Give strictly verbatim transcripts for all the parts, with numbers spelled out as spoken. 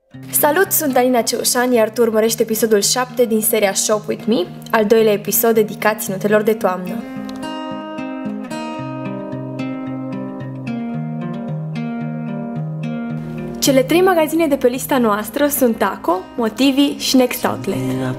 Salut, sunt Alina Ceușan, iar tu urmărești episodul șapte din seria Shop With Me, al doilea episod dedicat ținutelor de toamnă. Cele trei magazine de pe lista noastră sunt Taco, Motivi și Next Outlet.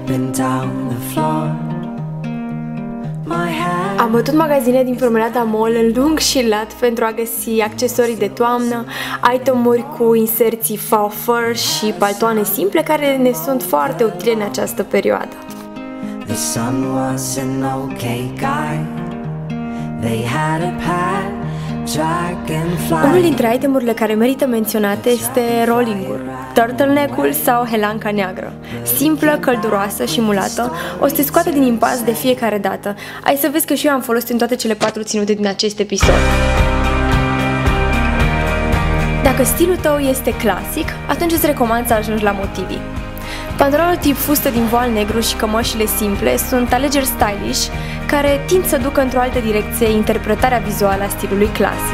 Am bătut magazine din promenada mall în lung și lat pentru a găsi accesorii de toamnă, itemuri cu inserții faux fur și paltoane simple care ne sunt foarte utile în această perioadă. The sun was an okay guy. They had a pet dragonfly. Unul dintre itemurile care merită menționate este rolling-ul, turtleneck-ul sau helanca neagră. Simplă, călduroasă și mulată, o să te scoată din impas de fiecare dată. Ai să vezi că și eu am folosit în toate cele patru ținute din acest episod. Dacă stilul tău este clasic, atunci îți recomand să ajungi la Motivi. Pantalonul tip fustă din voal negru și cămășile simple sunt alegeri stylish care tind să ducă într-o altă direcție interpretarea vizuală a stilului clasic.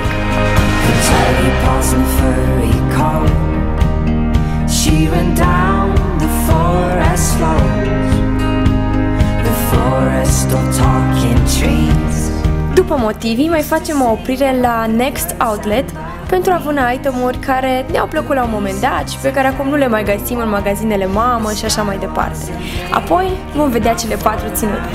După Motivi mai facem o oprire la Next Outlet pentru a vâna itemuri care ne-au plăcut la un moment dat și pe care acum nu le mai găsim în magazinele mamă și așa mai departe. Apoi vom vedea cele patru ținute.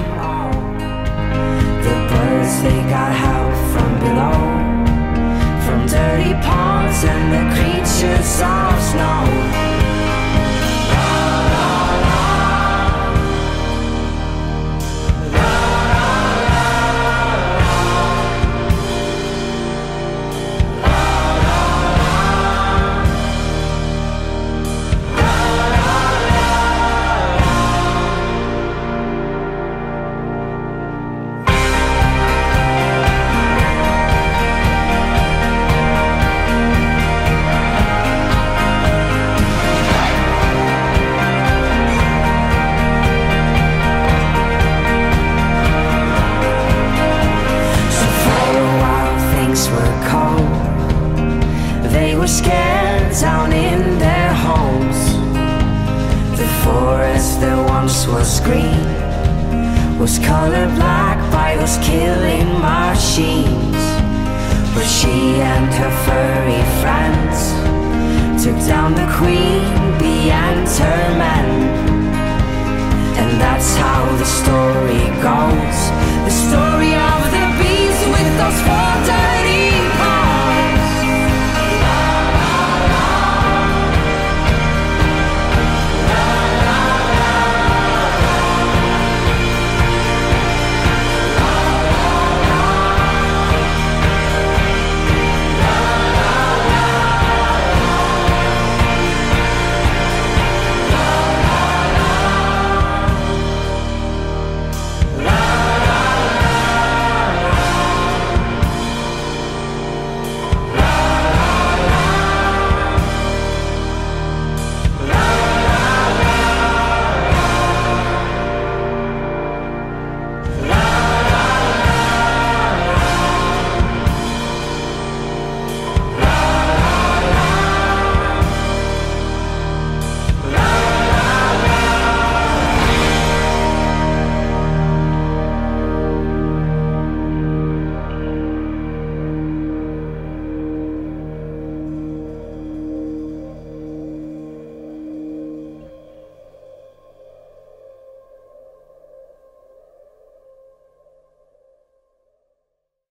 They were scared down in their homes. The forest that once was green was colored black by those killing machines. But she and her furry friends took down the queen bee and her men. And that's how the story goes, the story of the bees with those four